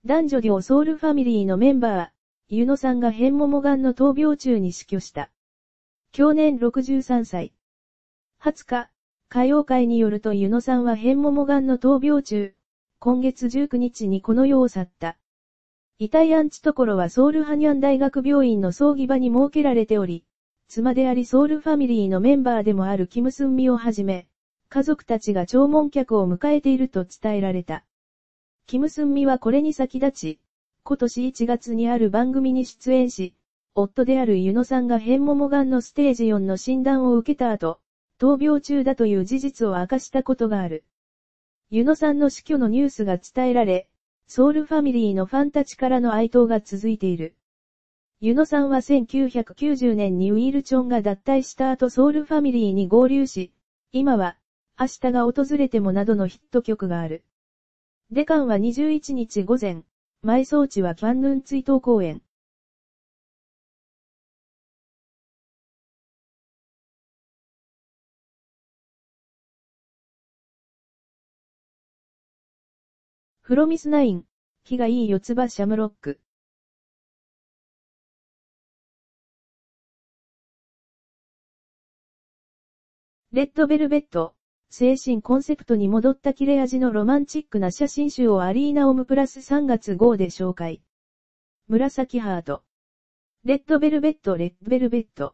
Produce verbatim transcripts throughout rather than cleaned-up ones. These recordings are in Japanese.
男女両ソウルファミリーのメンバー、ユノさんが変桃がんの闘病中に死去した。享年ろくじゅうさんさい。はつか、歌謡界によるとユノさんは変桃がんの闘病中、今月じゅうくにちにこの世を去った。遺体安置所はソウルハニャン大学病院の葬儀場に設けられており、妻でありソウルファミリーのメンバーでもあるキム・スンミをはじめ、家族たちが弔問客を迎えていると伝えられた。キム・スンミはこれに先立ち、今年いちがつにある番組に出演し、夫であるユノさんが変桃がんのステージよんの診断を受けた後、闘病中だという事実を明かしたことがある。ユノさんの死去のニュースが伝えられ、ソウルファミリーのファンたちからの哀悼が続いている。ユノさんはせんきゅうひゃくきゅうじゅうねんにウィルチョンが脱退した後ソウルファミリーに合流し、今は、明日が訪れてもなどのヒット曲がある。デカンはにじゅういちにち午前、埋葬地はキャンヌン追悼公園。フロミスナイン、日がいい四つ葉シャムロック。レッドベルベット、精神コンセプトに戻った切れ味のロマンチックな写真集をアリーナオムプラスさんがつ号で紹介。紫ハート。レッドベルベットレッドベルベット。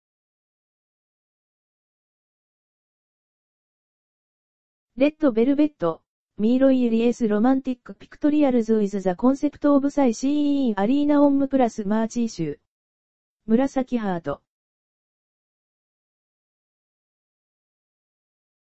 レッドベルベット。ミーロイエリエスロマンティックピクトリアルズウィズザコンセプトオブサイシーインアリーナオンムプラスマーチー集。紫ハート。